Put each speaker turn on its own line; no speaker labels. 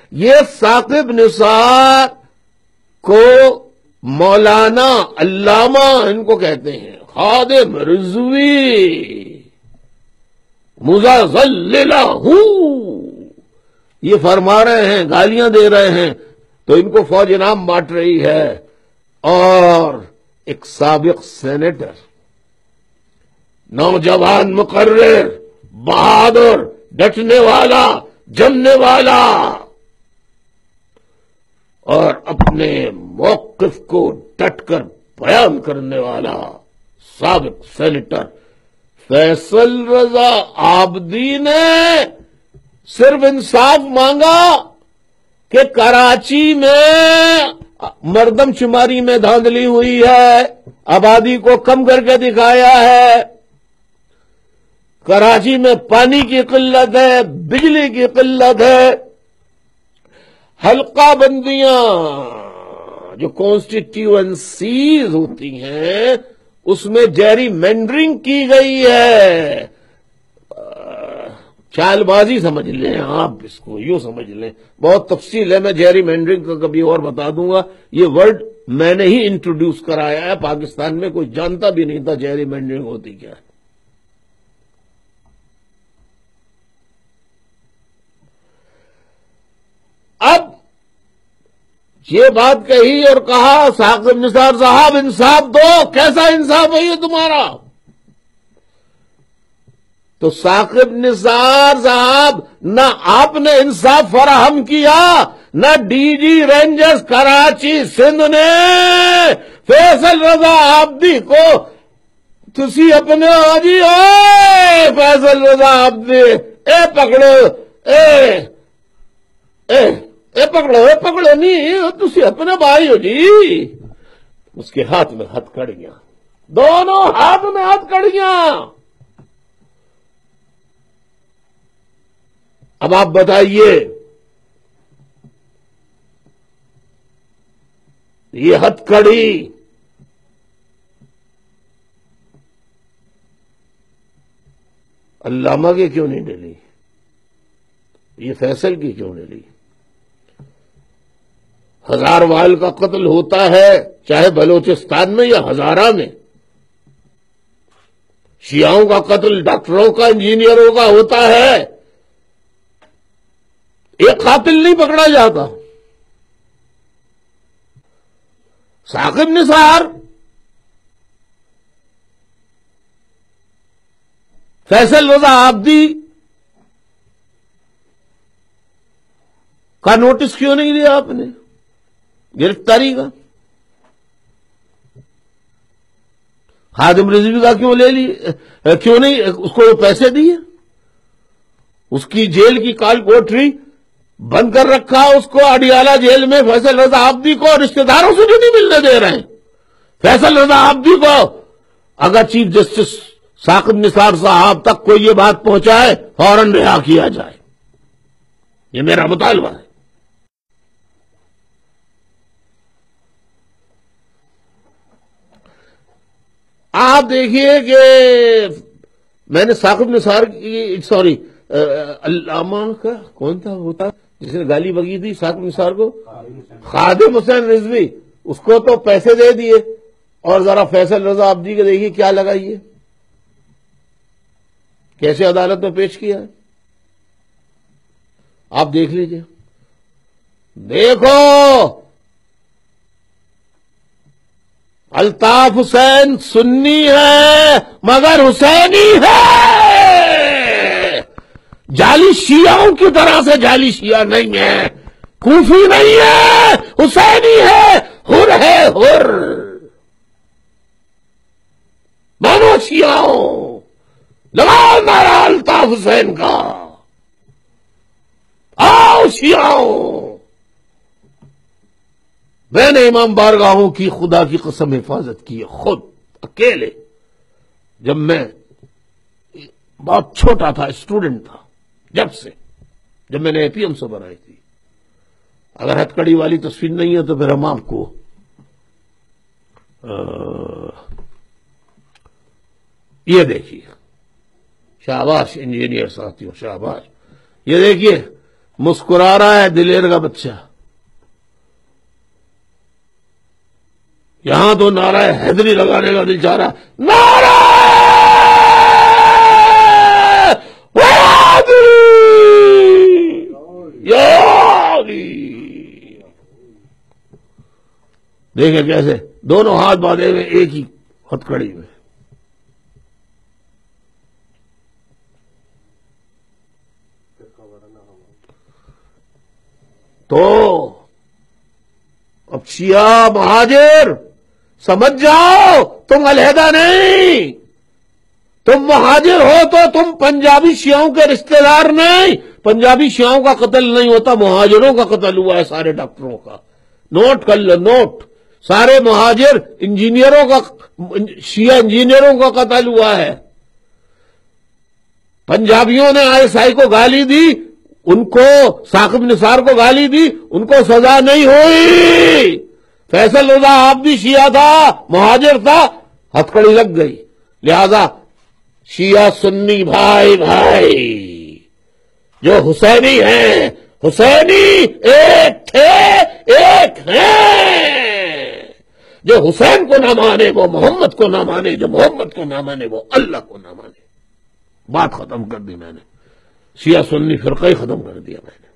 یہ ثاقب نثار کو مولانا علامہ ان کو کہتے ہیں، خادم رضوی مزللہ یہ فرما رہے ہیں، گالیاں دے رہے ہیں، تو ان کو فوج انعام بانٹ رہی ہے. اور ایک سابق سینیٹر، نوجوان مقرر، بہادر، ڈٹنے والا، جمنے والا اور اپنے موقف کو ڈٹ کر بیان کرنے والا سابق سینیٹر فیصل رضا عابدی نے صرف انصاف مانگا کہ کراچی میں مردم شماری میں دھاندلی ہوئی ہے، آبادی کو کم کر کے دکھایا ہے، کراچی میں پانی کی قلت ہے، بجلی کی قلت ہے، حلقہ بندیاں جو کانسٹیٹیوئنسیز ہوتی ہیں اس میں جیری مینڈرنگ کی گئی ہے. چال بازی سمجھ لیں آپ، اس کو یوں سمجھ لیں، بہت تفصیل ہے، میں جیری مینڈرنگ کا کبھی اور بتا دوں گا. یہ ورڈ میں نے ہی انٹروڈیوس کرایا ہے، پاکستان میں کوئی جانتا بھی نہیں تھا جیری مینڈرنگ ہوتی کیا ہے. اب یہ بات کہی اور کہا ثاقب نثار صاحب انصاف دو، کیسا انصاف ہے یہ تمہارا؟ تو ثاقب نثار صاحب نہ آپ نے انصاف فراہم کیا، نہ D G Rangers Karachi Sindh نے فیصل رضا عابدی کو تسی اپنے آجی اے فیصل رضا عابدی اے پکڑو اے پکڑو نہیں، تسی اپنے بھائی ہو جی. اس کے ہاتھ میں ہتھ کڑیاں، دونوں ہاتھ میں ہتھ کڑیاں. اب آپ بتائیے یہ ہتھ کڑی علامہ کی کیوں نہیں ڈلی؟ یہ فیصل کی کیوں ڈلی؟ ہزار وال کا قتل ہوتا ہے چاہے بلوچستان میں یا ہزارہ میں، شیعوں کا قتل ڈاکٹروں کا انجینئروں کا ہوتا ہے، ایک قاتل نہیں پکڑا جاتا. ثاقب نثار فیصل رضا عابدی کا نوٹس کیوں نہیں لیا آپ نے گرفتاری کا؟ خادم رضوی کا کیوں لے لی؟ کیوں نہیں اس کو پیسے دیے؟ اس کی جیل کی کال کوٹری بند کر رکھا، اس کو اڈیالہ جیل میں فیصل رضا عابدی کو رشتہ داروں سے نہیں ملنے دے رہے ہیں. فیصل رضا عابدی کو اگر چیف جسٹس ثاقب نثار صاحب تک کوئی یہ بات پہنچائے فوراً رہا کیا جائے، یہ میرا مطالبہ ہے. آپ دیکھیے کہ میں نے ثاقب نثار کی علامہ کا کون تھا ہوتا جس نے گالی بگی تھی ثاقب نثار کو؟ خادم حسین رضوی. اس کو تو پیسے دے دیے، اور ذرا فیصل رضا عابدی کے دیکھیے کیا لگائیے، کیسے عدالت میں پیش کیا ہے. آپ دیکھ لیجئے. دیکھو الطاف حسین سنی ہے مگر حسینی ہے، جعلی شیعوں کی طرح سے جعلی شیعہ نہیں ہے، کوفی نہیں ہے، حسینی ہے، حر ہے، حر. مانو شیعوں، لگاؤ نعرہ الطاف حسین کا، آؤ شیعوں. میں نے امام بارگاہوں کی خدا کی قسم حفاظت کی ہے، خود اکیلے، جب میں بہت چھوٹا تھا، اسٹوڈنٹ تھا، جب میں نے اے پی ایم سے بنائی تھی. اگر ہتھ کڑی والی تصویر نہیں ہے تو پھر ہم آپ کو یہ دیکھیے، شاباش انجینئر ساتھیوں، شاباش. یہ دیکھیے مسکرا رہا ہے دلیر کا بچہ. یہاں تو نعرہ حیدری لگانے کا دل چاہ رہا ہے. نعرہ حیدری یا علی. دیکھیں کیسے دونوں ہاتھ باندھے ہوئے ایک ہی ہتھکڑی میں. تو اب شیعہ مہاجر سمجھ جاؤ، تم علیحدہ نہیں، تم مہاجر ہو تو تم پنجابی شیعوں کے رشتہ دار نہیں. پنجابی شیعوں کا قتل نہیں ہوتا، مہاجروں کا قتل ہوا ہے سارے ڈاکٹروں کا. نوٹ کر لو، نوٹ. سارے مہاجر انجینئروں کا، شیعہ انجینئروں کا قتل ہوا ہے. پنجابیوں نے ISI کو گالی دی، ان کو ثاقب نثار کو گالی دی، ان کو سزا نہیں ہوئی. فیصل رضا عابدی شیعہ تھا، مہاجر تھا، ہتھکڑی لگ گئی. لہذا شیعہ سنی بھائی بھائی جو حسینی ہیں، حسینی ایک تھے ایک ہیں. جو حسین کو نہ مانے وہ محمد کو نہ مانے، جو محمد کو نہ مانے وہ اللہ کو نہ مانے. بات ختم کر دی میں نے. شیعہ سنی فرقہ ہی ختم کر دیا میں نے.